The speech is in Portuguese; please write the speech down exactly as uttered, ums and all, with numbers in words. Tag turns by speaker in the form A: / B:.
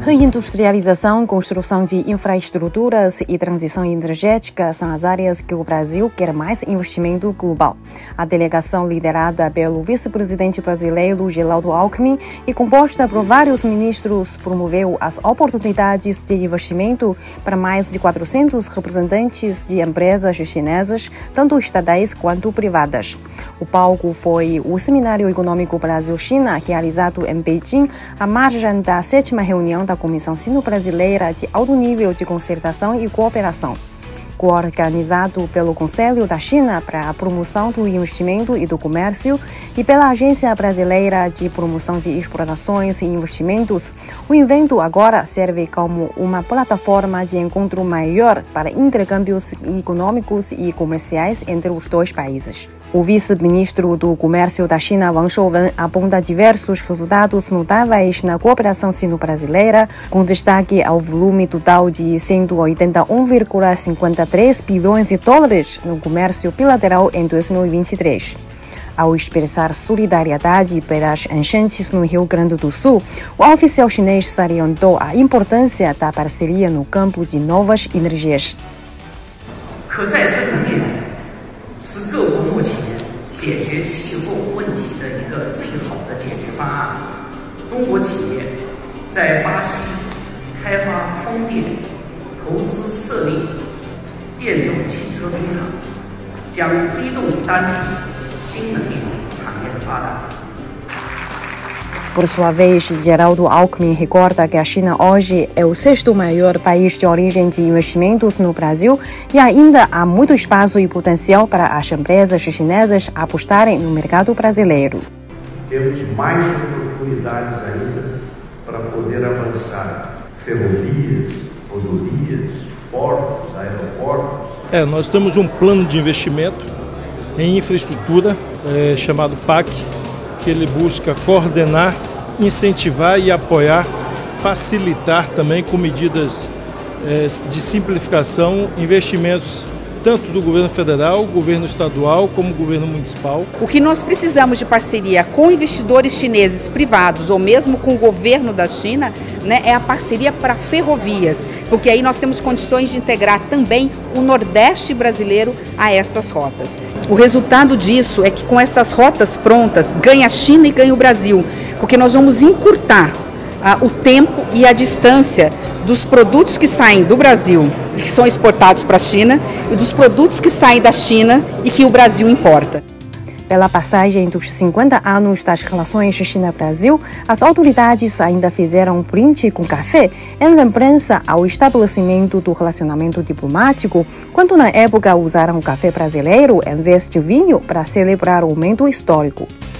A: Reindustrialização, construção de infraestruturas e transição energética são as áreas que o Brasil quer mais investimento global. A delegação, liderada pelo vice-presidente brasileiro Geraldo Alckmin e composta por vários ministros, promoveu as oportunidades de investimento para mais de quatrocentos representantes de empresas chinesas, tanto estatais quanto privadas. O palco foi o Seminário Econômico Brasil-China, realizado em Beijing, à margem da sétima reunião da Comissão Sino-Brasileira de Alto Nível de Concertação e Cooperação, coorganizado pelo Conselho da China para a Promoção do Investimento e do Comércio e pela Agência Brasileira de Promoção de Exportações e Investimentos. O evento agora serve como uma plataforma de encontro maior para intercâmbios econômicos e comerciais entre os dois países. O vice-ministro do Comércio da China, Wang Shouwen, aponta diversos resultados notáveis na cooperação sino-brasileira, com destaque ao volume total de cento e oitenta e um vírgula cinquenta e três bilhões de dólares no comércio bilateral em dois mil e vinte e três. Ao expressar solidariedade pelas enchentes no Rio Grande do Sul, o oficial chinês salientou a importância da parceria no campo de novas energias.
B: 是各国目前解决气候问题的一个最好的解决方案。中国企业在巴西开发风电、投资设立电动汽车工厂，将推动当地新能源产业的发展。
A: Por sua vez, Geraldo Alckmin recorda que a China hoje é o sexto maior país de origem de investimentos no Brasil e ainda há muito espaço e potencial para as empresas chinesas apostarem no mercado brasileiro.
C: Temos mais oportunidades ainda para poder avançar ferrovias, rodovias, portos, aeroportos.
D: É, nós temos um plano de investimento em infraestrutura é, chamado P A C, que ele busca coordenar, incentivar e apoiar, facilitar também com medidas eh, de simplificação, investimentos tanto do governo federal, governo estadual como governo municipal.
E: O que nós precisamos de parceria com investidores chineses privados ou mesmo com o governo da China, né, é a parceria para ferrovias, porque aí nós temos condições de integrar também o Nordeste brasileiro a essas rotas. O resultado disso é que com essas rotas prontas, ganha a China e ganha o Brasil, porque nós vamos encurtar ah, o tempo e a distância dos produtos que saem do Brasil e que são exportados para a China e dos produtos que saem da China e que o Brasil importa.
A: Pela passagem dos cinquenta anos das relações China-Brasil, as autoridades ainda fizeram um brinde com café em lembrança ao estabelecimento do relacionamento diplomático, quando na época usaram o café brasileiro em vez de vinho para celebrar o momento histórico.